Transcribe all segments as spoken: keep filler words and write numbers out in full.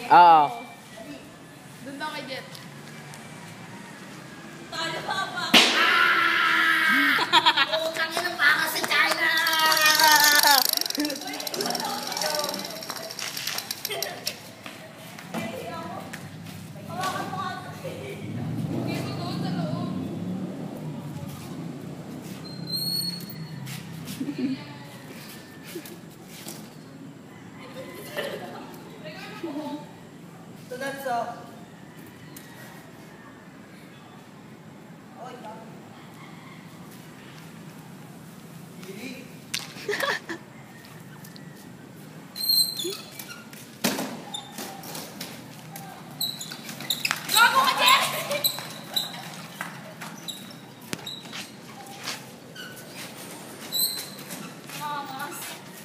Oo. Doon daw kay Jet. Tayo pa pa. Oo, kami ng baka sa China! Tunad sa. Oy, ka. Dili. Gago ka, Jet! Mamas.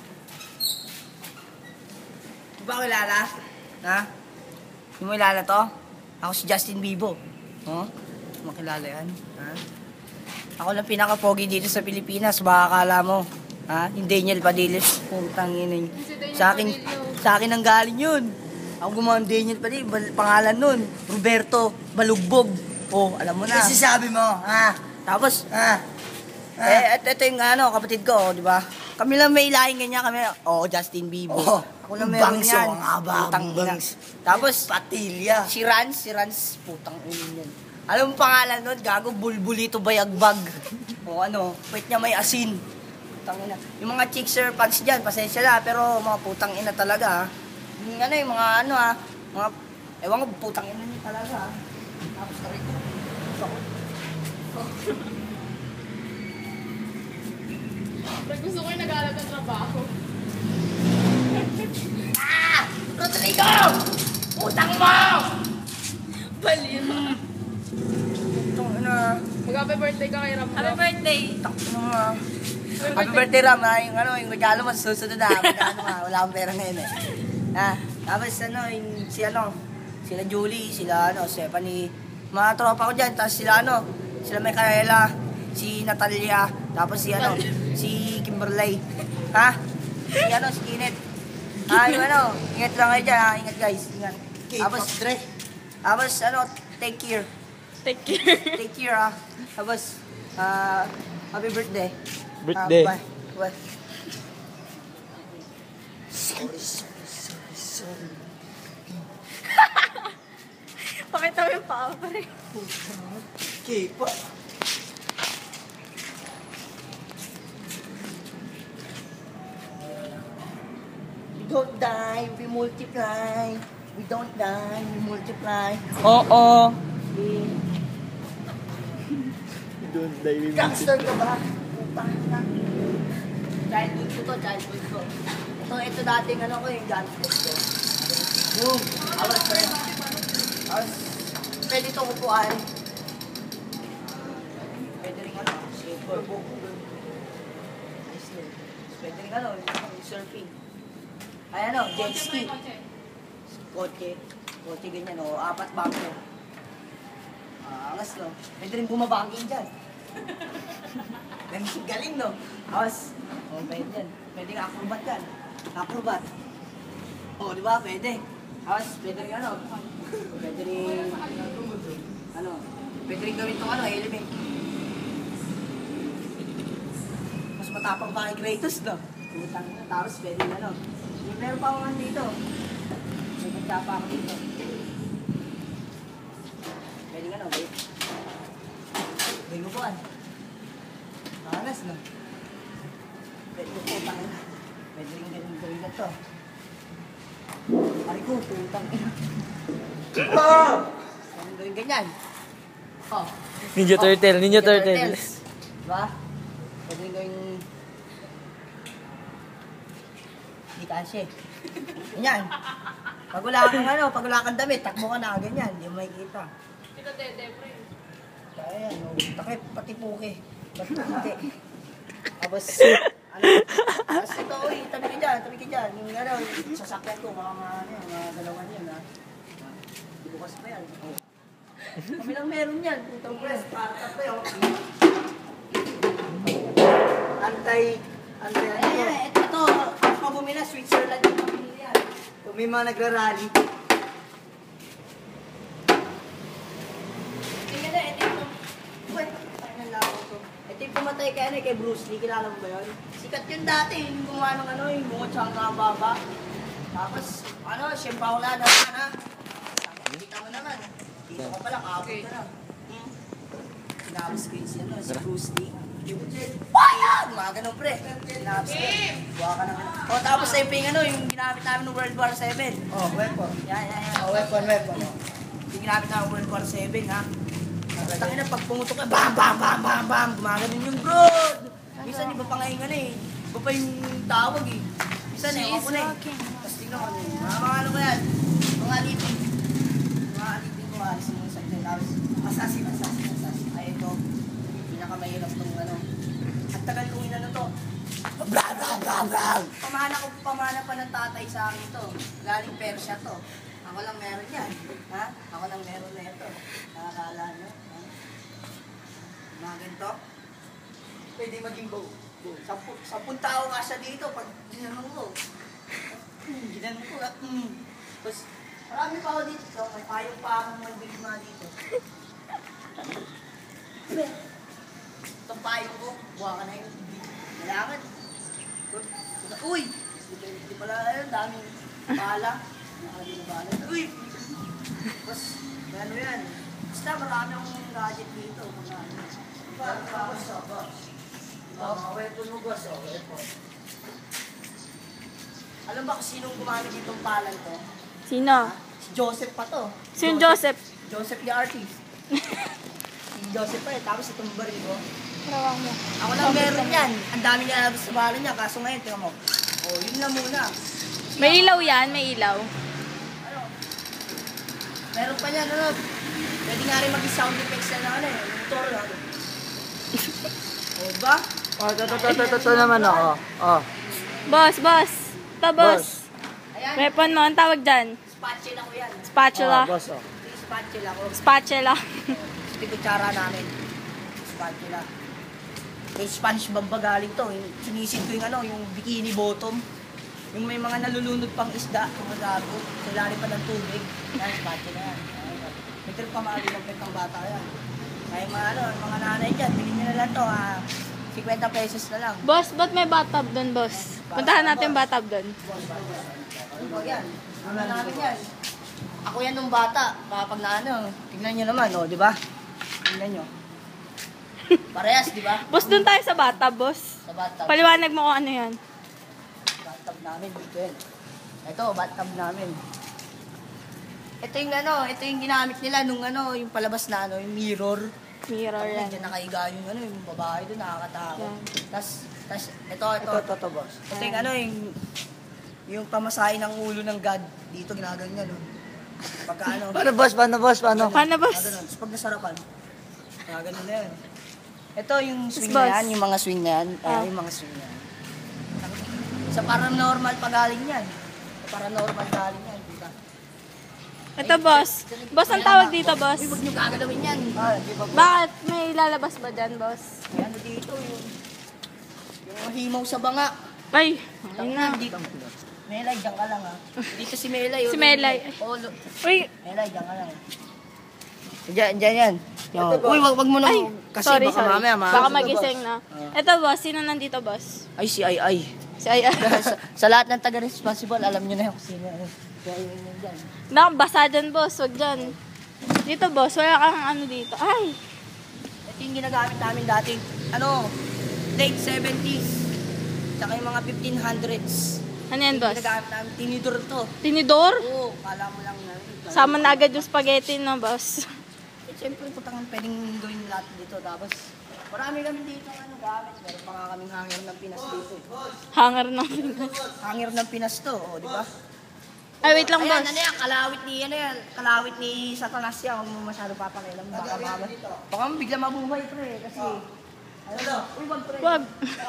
Di ba kilala? Ha? Hindi mo kilala to? Ako si Justin Bieber. Oh? Makilala yan? Ha? Ako lang pinaka-pogi dito sa Pilipinas. Baka akala mo. Ha? Yung Daniel Padilla. Putang ina yun. Sa akin, sa akin ang galing yun. Ako gumawa ng Daniel Padilla. Pangalan nun. Roberto Balugbog. Oh, alam mo na. Kasi sabi mo, ha? Tapos, Ha? eh, at ito yung ano, kapatid ko, oh, di ba? Kami lang may lahing ganyan, kami, oh, Justin Bieber. Oh, Ako lang meron bangso, yan. ang haba, Putang ina. bangs. Tapos, Patilya. si Rans, si Rans, putang ina yan. Alam mo pangalan nun? Gago, Bulbulito Bayagbag. O ano, pwet niya may asin. Putang ina. Yung mga chicks sir, fans dyan, pasensya na, pero mga putang ina talaga, ha. Yung ano, yung mga ano, ha. Mga, ewan ko, putang ina niya talaga, ha. Tapos, tarik ko. Pero gusto ko yung nag-aaral ng trabaho. Ah! Rodrigo! Putang mo! Balin. Putang ina. Mag-happy birthday ka kay Ram. Happy birthday! Tak mo nga. Happy Happy birthday, Ram, ha? Yung ano, yung regalo mo, susunod na. Magkano ka? Wala akong pera ngayon, eh. Ha? Tapos, ano, yung, si ano, sila Julie, sila, ano, Stephanie, mga tropa ko dyan, tapos sila, ano, sila Micaela, si Natalia, tapos si, ano, si Kimberly. Ha? Si, ano, si Kinet. Ha, yung, ano, ingat lang kayo dyan, ha? Ingat, guys, ingat. Tapos, Dre. tapos, ano, take care. Take care. Take care, ha? Tapos, ah, happy birthday. Birthday. Ah, bye. Bye. Sorry, sorry, sorry, sorry. Pakita mo yung paa pa rin. Kipa. We don't die, we multiply. We don't die, we multiply. Oo. We... Don't die with Gangster ka ba? Putang na. Childhood ko to, childhood ko. Ito, ito dating ano ko yung gunpowder ko. Boom! Awas pa rin. Awas. Pwede ito kupuan. Pwede rin ano, skateboard. Nice din. Pwede rin ano, surfing. Ay ano, jet ski. Kotse. Kotse ganyan o, apat bangko. Ah, angas no. Pwede rin bumabangin dyan. Galing, galing no. Awas. O, pwede yan. Pwede nga acrobat yan. Acrobat. O, di ba? Pwede. Awas, pwede rin ano. Pwede rin, ano, pwede rin gawin itong ano, element. Mas matapang pa kay Kratos no. Putang na. Tapos pwede rin ano. Meron pa akong ano dito. May magkapa ako dito. Pwede nga no, wait. May gubuan. Panas no. Pwede ko po tayo. Pwede rin ganun gawin na to. Pari ko, putang ina. Ah! Ganun gawin ganyan. Oh. Ninja Oh, Turtle, Ninja Turtle. Diba? Pwede rin gawin... Hindi kasi. Ganyan. Pag wala kang ano, pag wala kang damit, takbo ka na, ganyan. Hindi mo makikita. Ito, dede, pre. Kaya yan, no? Takip, pati puke. Ba't hindi? Tapos, ano, tapos ito, uy, tabi ka dyan, tabi ka dyan. Yung ano, yung sasakyan ko, mga mga, ano, yan, mga dalawan yan, ha. Bukas pa yan. Oh. Kami lang meron yan. Putang press, para pa yun. Antay, antay, ano yun? Ito, ito, ako bumila, Switzerland yung pamilya yan. Kung may mga nagra-rally, namatay kay, ano, kay Bruce Lee, kilala mo ba yun? Sikat yun dati, yung gumawa ng ano, yung bunga tsaka ang baba. Tapos, ano, siyempre wala na naman ha. Kita mo naman. Dito ka pala, kapit ka na. Hmm. Sinabas ko yun si, ano, si Bruce Lee. Why? Mga ganun pre. Sinabas ko. Buha ka naman. O tapos na yung, ano, yung ginamit namin ng World War Seven. Oh, weapon. Yan, yan, yan. Oh, weapon, weapon. Yung ginamit namin ng World War Seven ha. Tangin na, pag pumutok ka, bam, bam, bam, bam, bam, gumaganon yung bro. Minsan, iba pa nga yung ano eh. Iba pa yung tawag eh. Minsan eh, ako na eh. Tapos tingnan ko, mga mga ano ko yan, mga alipin. Mga alipin ko, alisin mo sa akin. Tapos, assassin, assassin, assassin. Ay, ito, pinakamahirap tong ano. At tagal kong inano to. Bra, bra, bra, bra. Pamana ko, pamana pa ng tatay sa akin to. Galing Persia to. Ako lang meron yan. Ha? Ako lang meron na ito. Nakakala nyo? Ha? Mga ganito. Pwede maging bow. Sampu, sampung tao ka siya dito pag ginanong ko. Hmm, ginanong ko. Hmm. Tapos, marami pa ako dito. So, may payong pa akong magbilima dito. Itong payong ko, buha ka na yun. Kailangan. Uy! Hindi pala yun, daming pala. Nakalimutan. Uy! Tapos, ano yan? Basta marami akong gadget dito. Mga ano. Tapos, tapos. Oh, weapon mo boss, oh, weapon. Alam ba kung sinong gumamit itong palan to? Sino? Si Joseph pa to. Sino Joseph? Joseph the artist. Si Joseph pa eh, tapos itong baril ko. Rawang mo. Ako lang meron yan. Ang dami niya nabas sa balan niya, kaso ngayon, tingnan mo. Oh, yun lang muna. May ilaw yan, may ilaw. Ano? Meron pa niyan, ano? Pwede nga rin mag-sound effects na ano eh. Motor, ano? O ba? Oh, ito, ito, ito, ito, ito naman ako. Oh. Boss, boss. Ito, boss. Ayan, Weapon mo, ang tawag dyan? spatula ko yan. Spatula. Oh, boss, oh. Ito yung spatula ko. Spatula. Ito yung kutsara namin. Spatula. Kay SpongeBob ba galing to? Yung sinisid ko yung ano, yung bikini bottom. Yung may mga nalulunod pang isda, mga gago. Sa ilalim pa ng tubig. Yan, spatula yan. May trip pa maalim ng pang bata yan. Kaya mga ano, mga nanay dyan, bilhin nyo na lang to ha. fifty pesos na lang. Boss, ba't may bathtub doon, boss? Puntahan natin yung bathtub doon. Ano yan? Ano namin yan? Ako yan nung bata. Kapag na ano, tignan nyo naman, oh, di ba? Tignan nyo. Parehas, di ba? Boss, doon tayo sa bathtub, boss. Sa bathtub. Paliwanag mo kung ano yan. Bathtub namin, dito yan. Ito, bathtub namin. Ito yung ano, ito yung ginamit nila nung ano, yung palabas na ano, yung mirror. Mirror Tapos yan. dyan nakaiga yung ano, yung babae doon, nakakatakot. Yan. Tapos, tapos, ito, ito, Ito, ito, ito, boss. ito yung ano, yung, yung pamasahe ng ulo ng God. Dito ginaganyan, no? Pagka ano, Paano, boss? Paano, boss? Paano? Paano, boss? ah, ganun. Tapos pag nasarapan, gaganon na yan. Ito yung swing boss. na yan, yung mga swing na yan. Ah. Ah, yung mga swing na yan. Sa paranormal pagaling yan. Sa paranormal galing yan, diba? Ito, boss. Boss, ang tawag dito, boss? Uy, huwag nyo gagalawin yan. Ah, di ba? Bakit? May lalabas ba dyan, boss? May ano dito, yung, yung himaw sa banga. Ay, ayun Ayun na. na, dito. Melay, dyan ka lang ha. Dito si Melay. oh. Si Melay. Oh, lo- Uy, Melay, dyan ka lang. Diyan, diyan yan. Yo. Uy, wag, wag mo na. ay, Kasi sorry, baka sorry. mamaya ma. Baka magising na. Ito, boss. Sino nandito, boss? Ay, si Ay Ay. Si Ay. sa, sa lahat ng taga-responsible, alam nyo na yung sino. Kaya yun yun dyan. Nakabasa dyan, boss. Huwag dyan. Dito, boss. Wala kang ano dito. Ay! Ito yung ginagamit namin dati. Ano, late seventies. Tsaka yung mga fifteen hundreds. Ano yan, Yung boss? ginagamit namin, tinidor to. Tinidor? Oo, kala mo lang na. Sama na agad yung spaghetti, no, boss? Eh, siyempre, putangan pwedeng gawin lahat dito. Tapos, marami kami dito ano, gamit. Meron pa nga kaming hanger ng Pinas dito. eh. Hanger ng Pinas. Hanger ng Pinas to, oh, di ba? Ay, wait lang, Ayan, boss. ano yan, kalawit ni, ano yan, kalawit ni Satanas yan. Huwag mo masyado papakilam. Baka mama. Baka mo bigla mabuhay, pre. Kasi, ano, uy, wag, pre. Wag.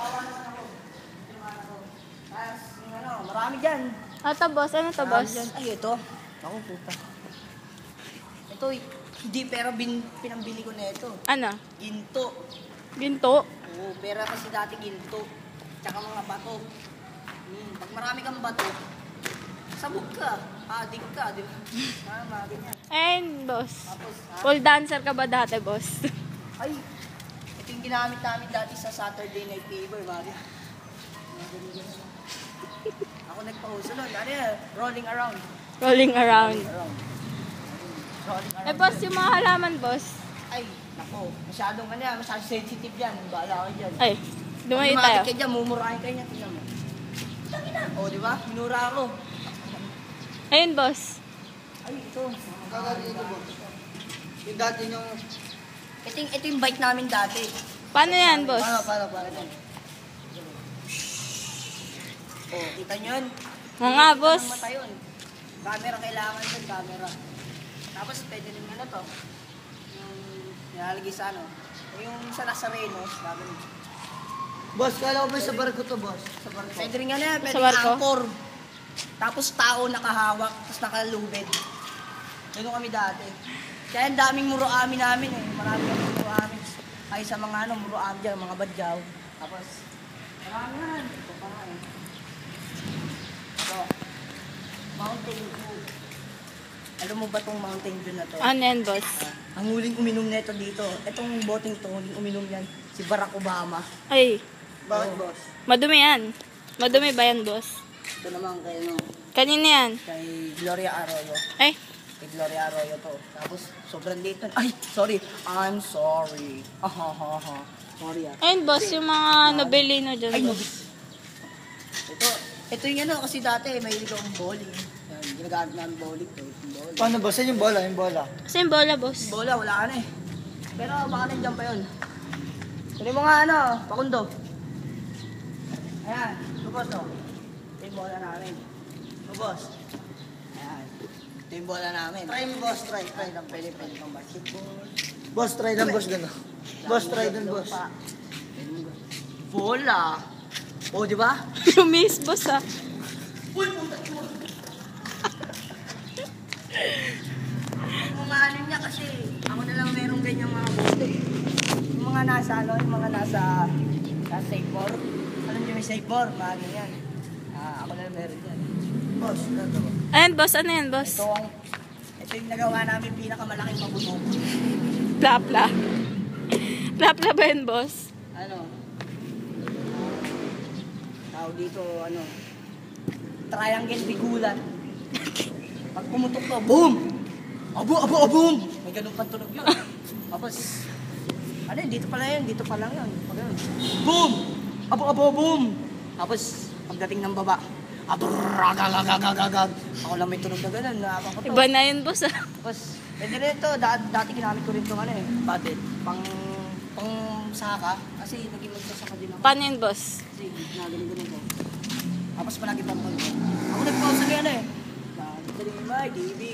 Tapos, yung ano, marami dyan. Ito, boss. Ano to, Marami boss? dyan. Ay, ito. Ako, puta. Ito, hindi pera bin, pinambili ko na ito. Ano? Ginto. Ginto? Oo, pera kasi dati ginto. Tsaka mga bato. Hmm, pag marami kang bato, sabog ka, adik ka, di ba? Ah, mga ganyan. Ayun, boss. Tapos, ha? Pole dancer ka ba dati, boss? Ay, Ito yung ginamit namin dati sa Saturday Night Fever, Mario. Ako nagpa-host nun. Ano yan? Rolling around. Rolling around. Around. Rolling around. Eh, boss, yung mga halaman, boss. Ay, nako. Masyadong ano yan. Masyadong sensitive yan. Bahala kayo dyan. Ay, dumayo Pag tayo. lumapit ka dyan, mumurahin kayo niya. Tingnan mo. O, di ba? Minura ako. Ayun, boss. Ay, ito. Kakali ito boss. Yung dati yung... Ito yung, ito yung bike namin dati. Paano yan, boss? Paano, paano, paano? O, kita nyo yun? Oo nga, Kita boss. ng mata yun. Camera kailangan yun, camera. Tapos pwede rin ano to. Yung nilalagay sa ano. Yung sa Nazareno, sabi mo. Boss, kala ko ba sa barko to, boss? Sa barko. Pwede rin ano yan, pwede Sa barko? angkor. Tapos tao nakahawak, tapos nakalubed. Ganun kami dati. Kaya ang daming muro amin namin eh. Marami kami muro amin. Ay sa mga ano, muro amin dyan, mga badyaw. Tapos, marami yan. Ito pa nga eh. Ito. Mountain Dew. Alam mo ba tong Mountain Dew na to? Ano yan, boss? Ang huling uminom nito dito, itong boteng to, huling uminom yan, si Barack Obama. Ay, Bakit, boss? madumi yan. Madumi ba yan, boss? Ito naman kay, ano, Kanina yan. kay Gloria Arroyo. Ay, Kay Gloria Arroyo to. Tapos, sobrang late nun. Ay, sorry. I'm sorry. Ah, ha, ha, ha. Sorry ah. ayun, boss, yung mga nobelino dyan, Ay, boss. nobis. Ito, ito yung ano, kasi dati, may akong bowling. Yan, ginagamit namin bowling to. Yung bowling. Paano, boss? Saan yung bola? Yung bola? Kasi yung bola, boss. Bola, wala ka na eh. Pero baka nandiyan pa yun. Kunin mo nga ano, pakundo. Ayan, lubos to. Ito yung bola namin. Lubos. Ayan. Ito yung bola namin. Try mo, boss. Try, try. Pwede, pwede, pwede pang basketball. Boss, try lang, boss, gano'n. Boss, try din, boss. Lupa. Bola. O, di ba? Lumis, boss, ah. Yung mga ano niya kasi, ako na lang merong ganyang mga bola. Yung mga nasa ano, yung mga nasa sa safe board. Alam niyo may safe board, mga ganyan. Ah, ako na lang meron yan. Boss, gano'n ba? Ayun, boss, ano yan, boss? Ito ang, ito yung nagawa namin pinakamalaking mabuto. Plapla. Plapla ba yun, boss? Ano? Tawag dito, ano? Triangle bigulan. Pag pumutok to, boom! Abo, abo, abo, boom! May ganun pang tunog yun. Tapos, ano yun, dito pala yun, dito pa lang yun. Pag ganun, boom! Abo, abo, boom! Tapos, pagdating ng baba, abragagagagagagag. Ako lang may tunog na ganun, nakakapa to. Iba na yun, boss, ah. Tapos, pwede rin ito, dati, dati ginamit ko rin itong ano eh, paddle. Pang, pang saka, kasi naging magsasaka din ako. Paano yun, boss? Kasi nagaling-galing ko. Tapos palagi pang mag ako nagpausa na yan eh. Dali may D B.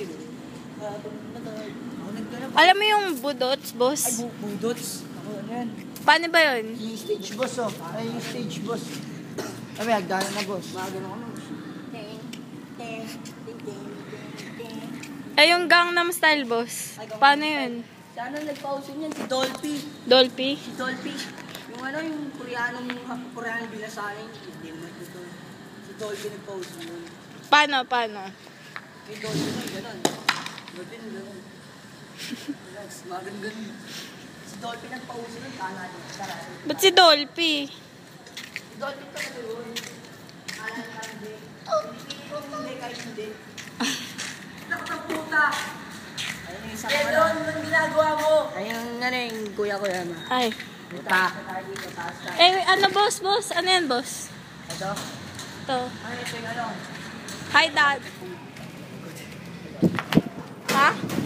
Ako nagganap. Alam mo yung budots, Ay, boss? bu budots. Ako ano yan. Paano ba yun? Yung stage, boss, oh. Ay, yung stage, boss. Ay, hagdanan na, boss. Mga ganun ano. Ting, ting, ting, ting, ting, ting. Ay, yung Gangnam Style, boss. Paano yun? Si ano nagpausa niyan? Si Dolphy. Dolphy? Si Dolphy. Yung ano, yung Koreanong, Koreanong binasahin. Hindi naman ito. Si Dolphy nagpausa yun. Paano, paano? Yung Dolphy nun, gano'n. Dolphy nun, gano'n. Relax, mga ganun. Si Dolphy nagpausa nun, kala niya. Tara. Ba't si Dolphy? Si Dolphy talaga yun. Kala niya hindi. Hindi ko hindi kahit hindi. Nakatang puta! Ayun yung isang ano. Anong ginagawa mo? Ayun nga na yung kuya ko yan. Ay. Puta. Eh, ano, boss, boss? Ano yan, boss? Ito? Ito. Ano ito yung ano? Hi, Dad. Ha?